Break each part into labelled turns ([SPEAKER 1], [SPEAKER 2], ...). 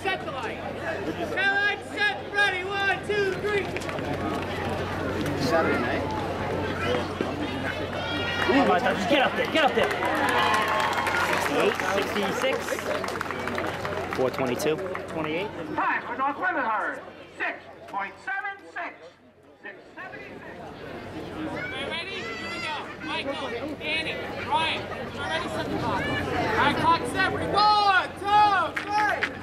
[SPEAKER 1] set the light. Set light, set, ready, 1, 2, 3.
[SPEAKER 2] Saturday night.
[SPEAKER 3] Come on, just get up there, get up there. 68, 66. 422. 28.
[SPEAKER 4] Time for North Lemonhead. 6.76. 676.
[SPEAKER 1] Ready? Here we go. Michael, Danny, Ryan. Ready, set the clock. All right, clock set. 1, 2, 3.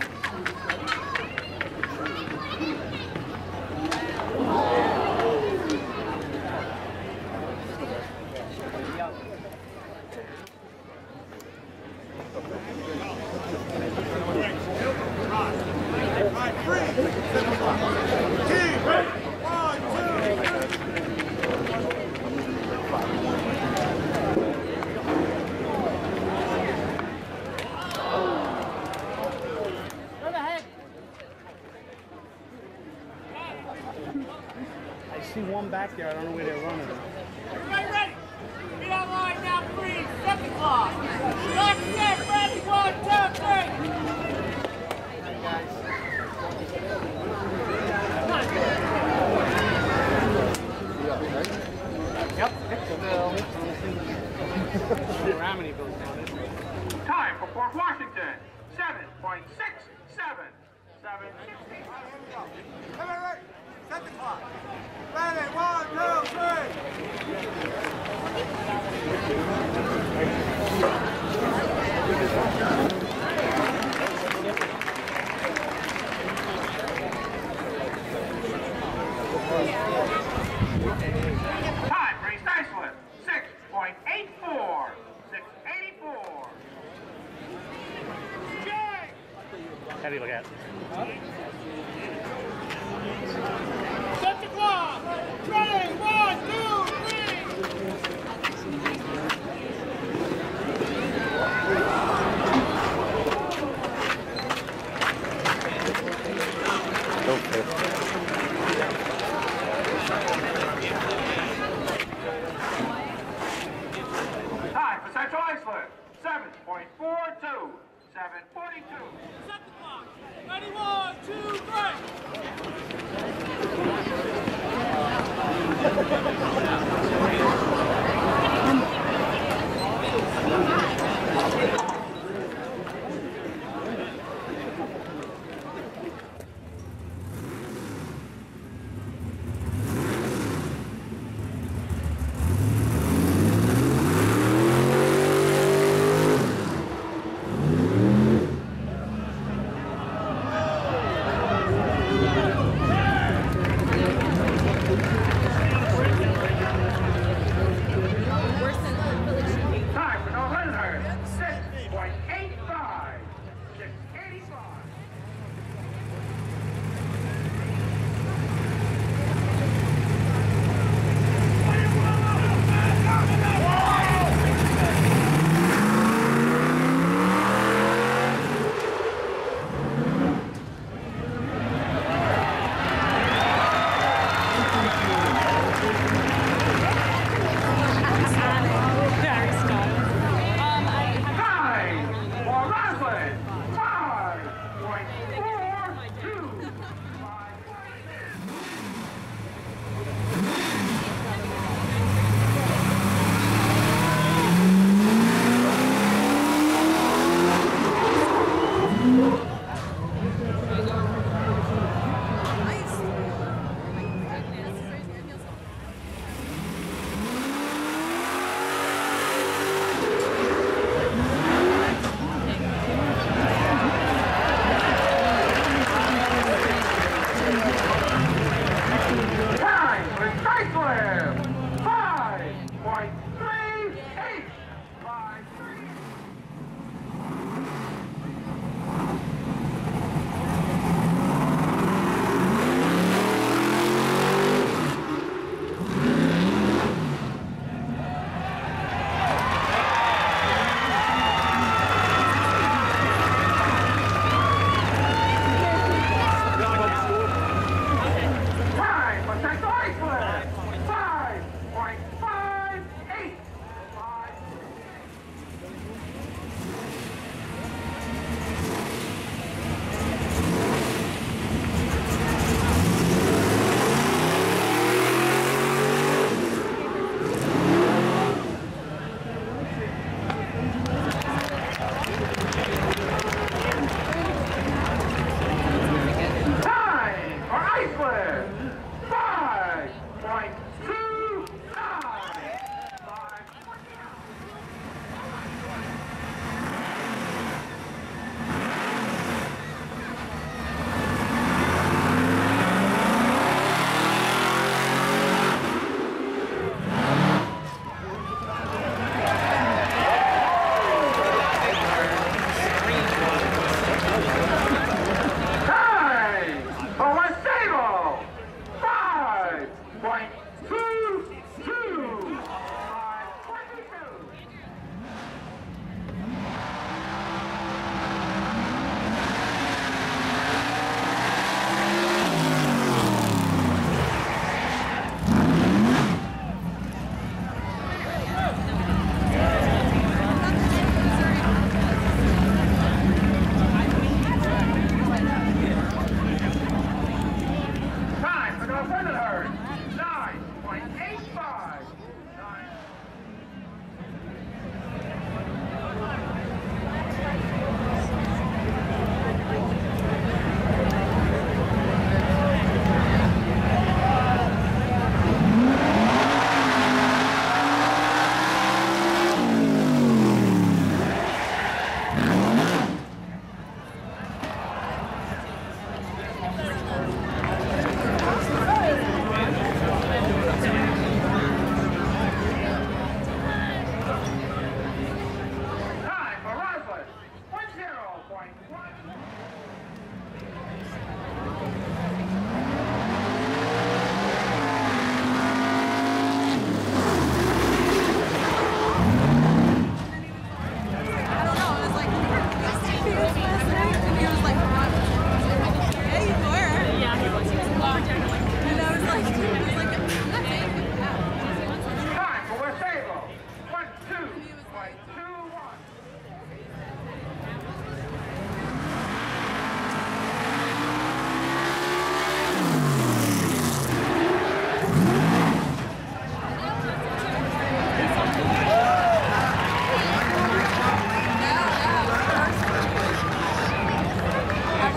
[SPEAKER 2] I see one back there. I don't know where they're running.
[SPEAKER 1] Everybody ready? Be online now, please. Set the clock. Clock set. Ready, 1, 2, 3. Yep. Ramini goes down.
[SPEAKER 4] Time for Port Washington. 7.67. 7.
[SPEAKER 5] Ready, set the clock. Ready, 1, 2, 3.
[SPEAKER 4] Time for East Iceland. 6.84. 684.
[SPEAKER 3] Heavy look at.
[SPEAKER 1] Set the clock. Ready, 1, 2, 3.
[SPEAKER 4] Time for Central Iceland. 7.42. 742.
[SPEAKER 1] Set the clock. Ready, 1, 2, 3.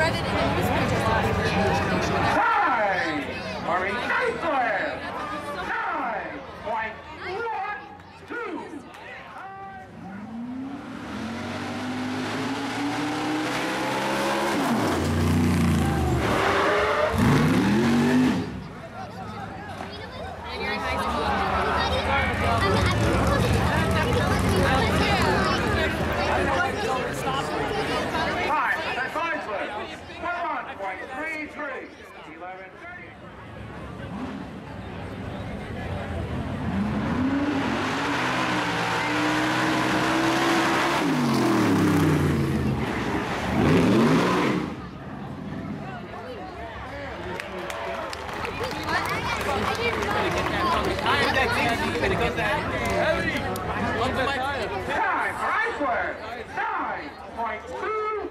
[SPEAKER 4] Time! Marie Geisler! 9.12! Time, that's Geisler. 1.33. 11:30. Time for Eisler. 9.29.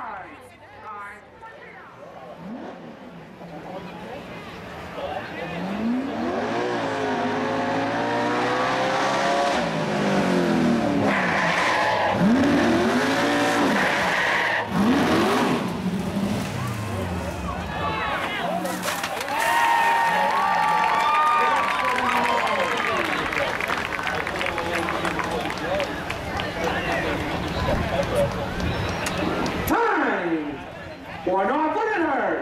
[SPEAKER 4] 9. Time for North Londoners.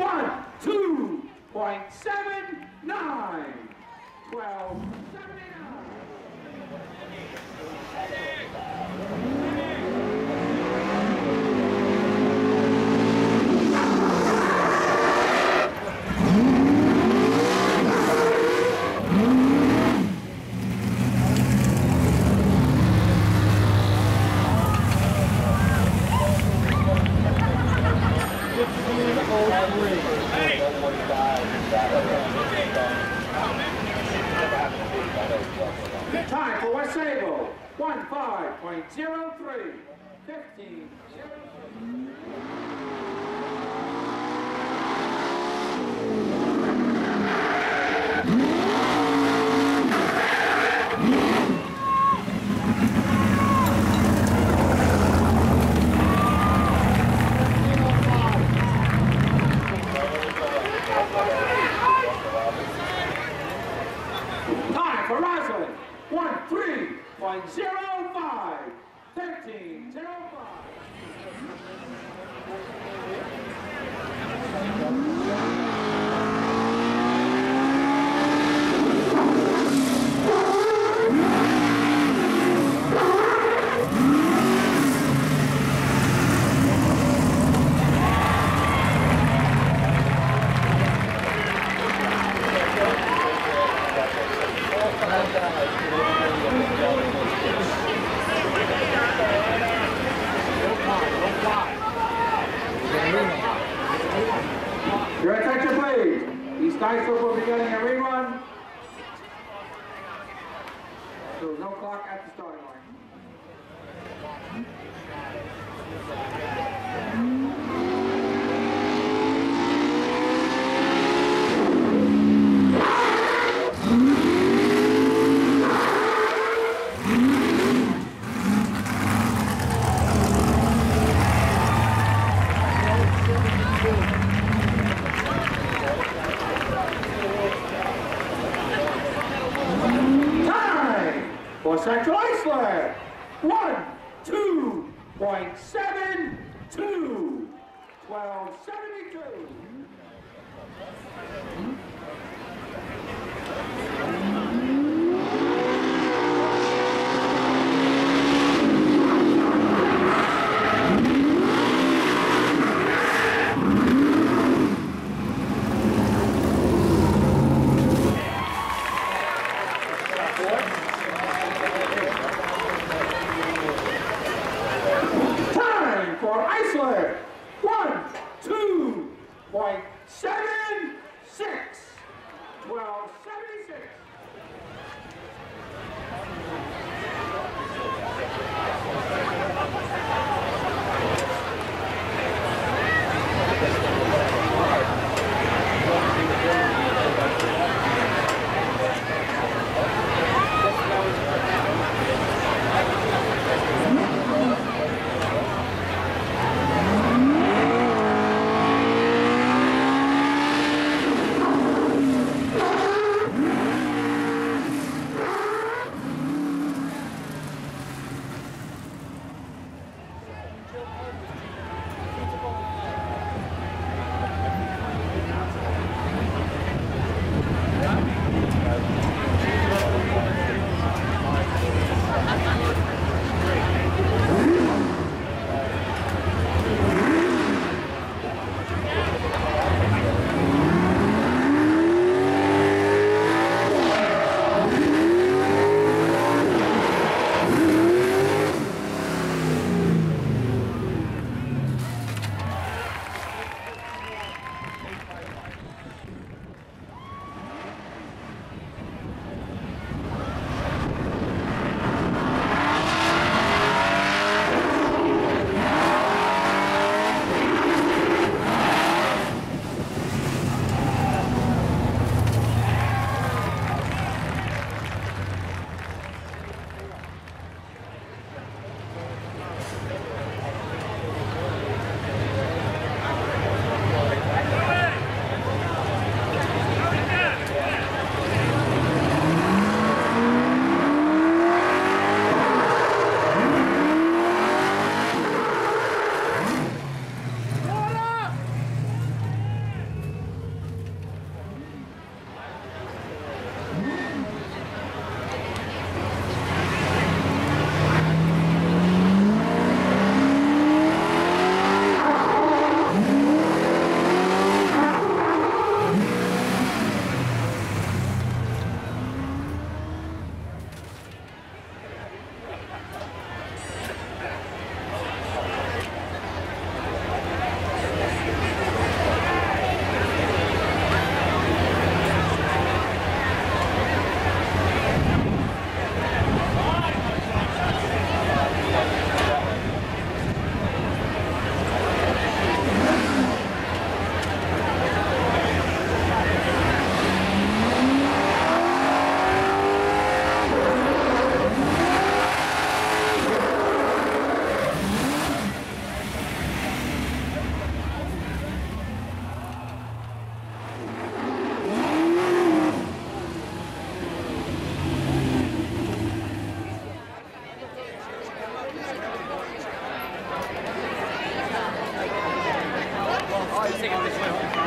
[SPEAKER 4] 1.2.79. 12.79. Time for West Sable. 15.03. 15. Time for Roslyn. 13.05. 13.05. Your attention, please. These guys will be getting a rerun. So no clock at the starting line. For Central Iceland, 1.2.72. 12.72. Time for Iceland, 1.2.76. 12.76.
[SPEAKER 1] he's taking a picture.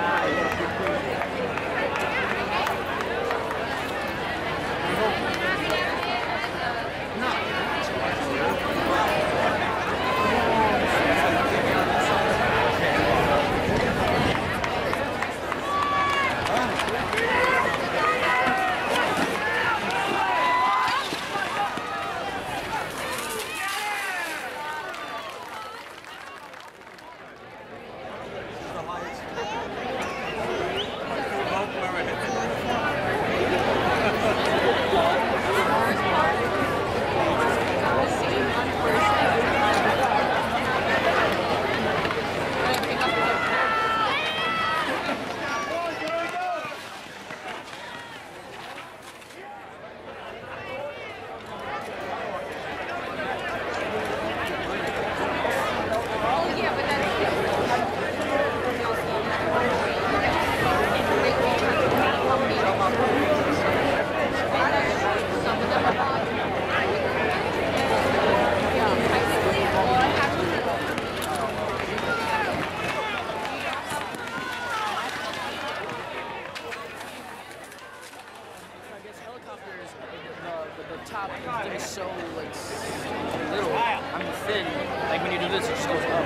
[SPEAKER 1] The top thing is so like little. I mean thin. Like when you do this, it just goes up.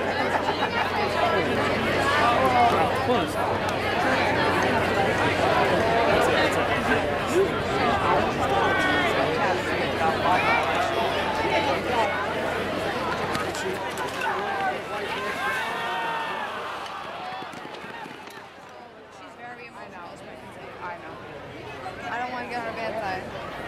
[SPEAKER 6] She's very emotional. I know. I don't want to get her a bad side.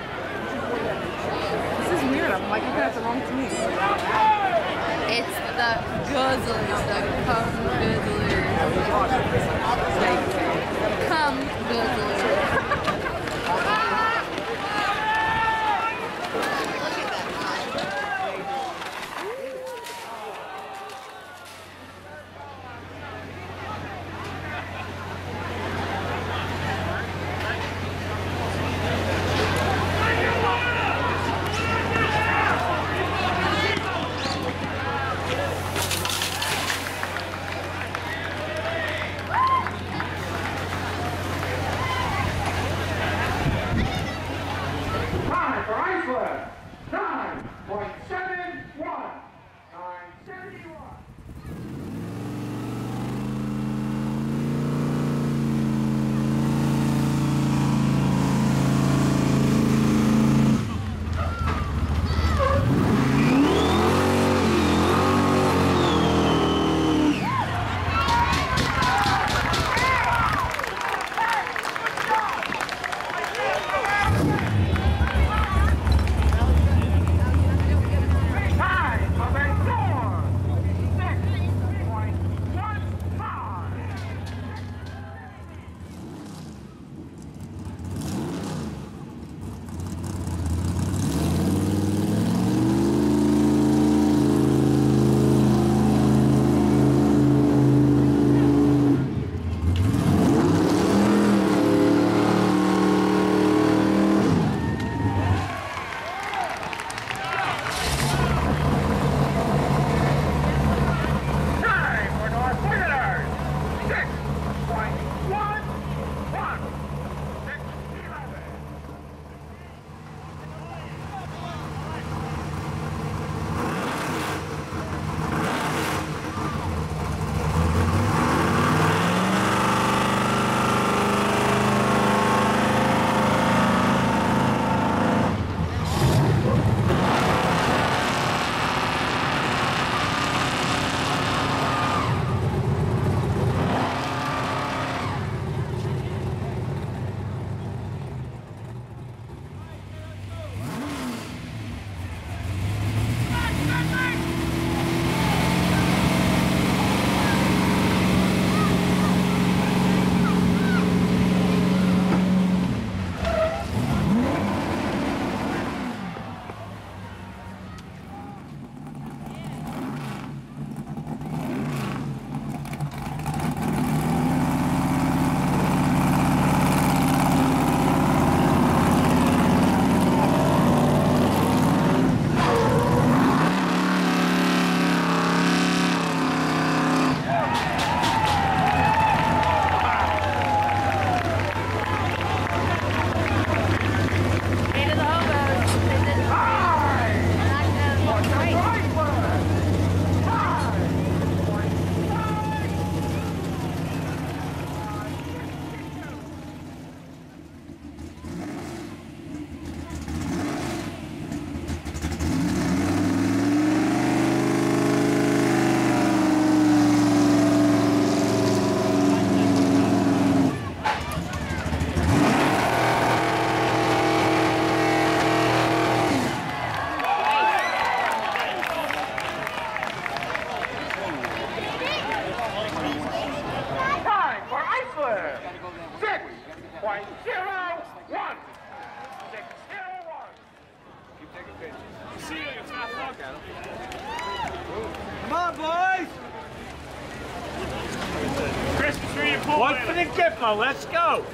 [SPEAKER 6] This is weird. I'm like looking at the wrong team. It's the Guzzlers, the Cubs.
[SPEAKER 4] 6.01. 601. Keep taking pictures.
[SPEAKER 1] See you, it's not fuck.
[SPEAKER 5] Come on, boys!
[SPEAKER 1] Christmas tree and pool.
[SPEAKER 5] One for the Gippo, let's go!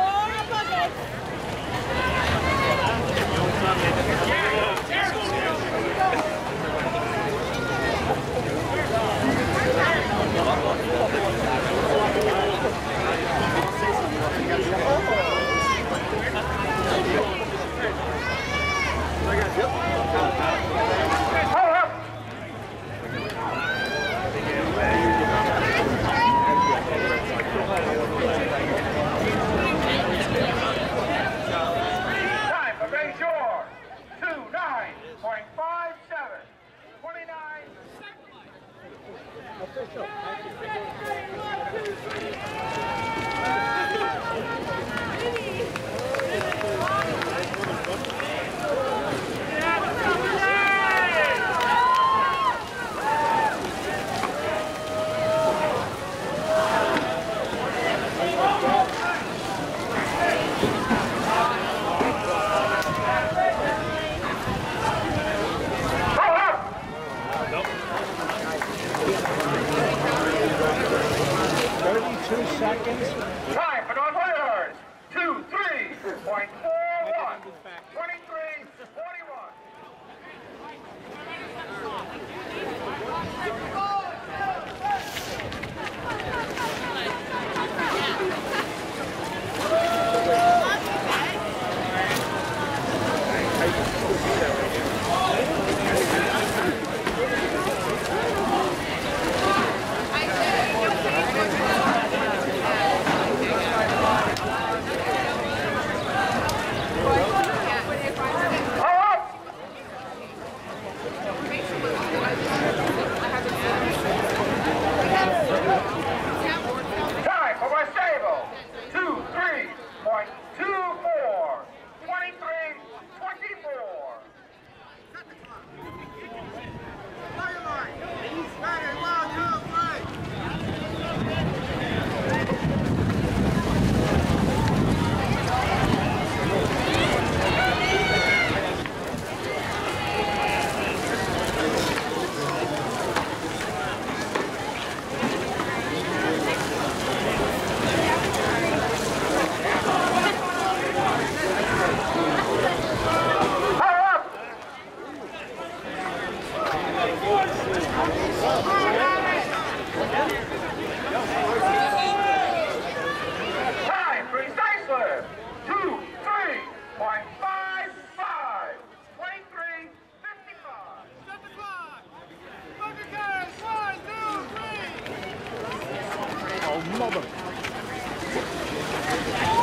[SPEAKER 4] Time for Bayshore. 29.57. 29. Time for North Whalers. 2-3.41. 23.41. Time for West Sable. 2-3.24. 23.24.
[SPEAKER 5] Fire line! Ready, 1, 2, 3!
[SPEAKER 4] Time for East Iceland. 2-3.55. 23.55.
[SPEAKER 5] Set the clock! Bunker carries! 1, 2, 3!
[SPEAKER 2] Oh, mother.